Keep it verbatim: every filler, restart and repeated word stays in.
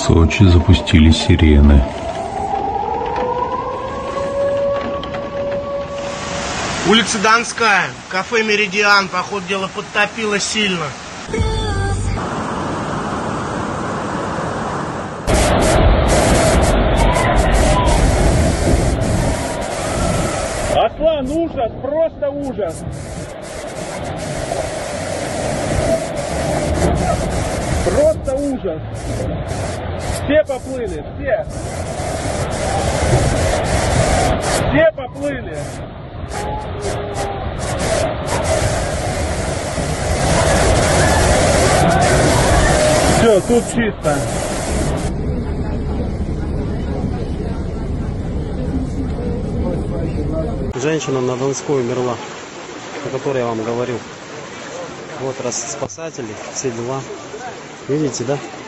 Сочи запустили сирены. Улица Донская, кафе «Меридиан», по ходу дела, подтопило сильно. Аслан, ужас, просто ужас. Просто ужас. Все поплыли, все. Все поплыли. Все, тут чисто. Женщина на Донской умерла, о которой я вам говорил. Вот раз спасатели, все дела. Видите, да?